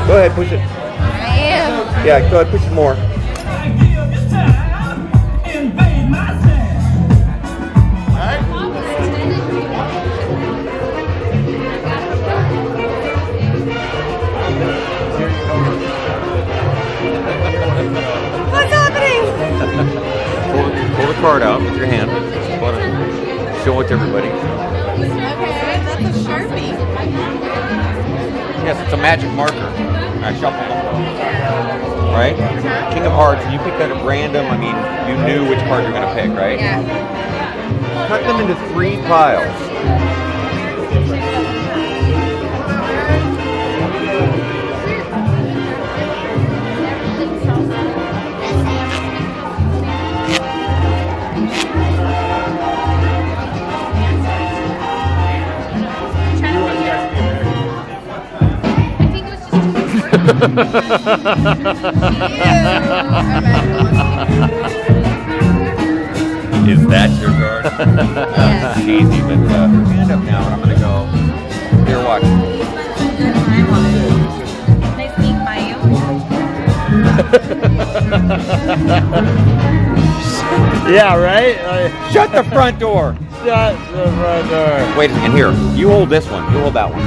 Go ahead, push it. I am. Yeah, go ahead, push it more. What's happening? Pull the card out with your hand. Show it to everybody. Okay, that's a Sharpie. Yes, it's a magic marker. I shuffle them. Right? King of Hearts, and you picked that at random. I mean, you knew which card you're going to pick, right? Yeah. Cut them into 3 piles. Is that your card? Yeah. It's easy, but hand up now and I'm going to go. Here, watch. They sneak by you. Yeah, right? Shut the front door. Shut the front door. Wait, and here, you hold this one. You hold that one.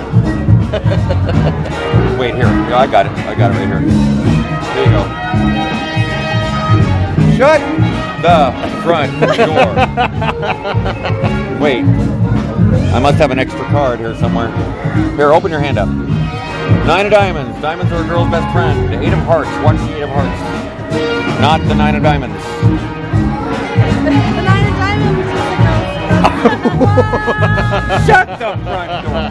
Wait, here. Yeah, I got it. I got it right here. There you go. Shut the front door. Wait. I must have an extra card here somewhere. Here, open your hand up. 9 of diamonds. Diamonds are a girl's best friend. 8 of hearts. Watch the 8 of hearts. Not the 9 of diamonds. The 9 of diamonds. Shut the front door.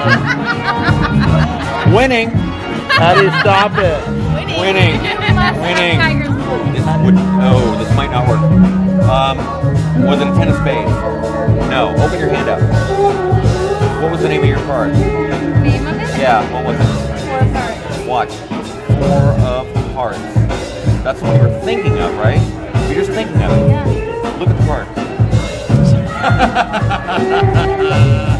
Winning. How do you stop it? Winning. Winning. This might not work. Was it a 10 of spades? No. Open your hand up. What was the name of your card? Name of it? Yeah, what was it? 4 of hearts. Watch. 4 of hearts. That's what you were thinking of, right? You're just thinking of it. Yeah. Look at the card.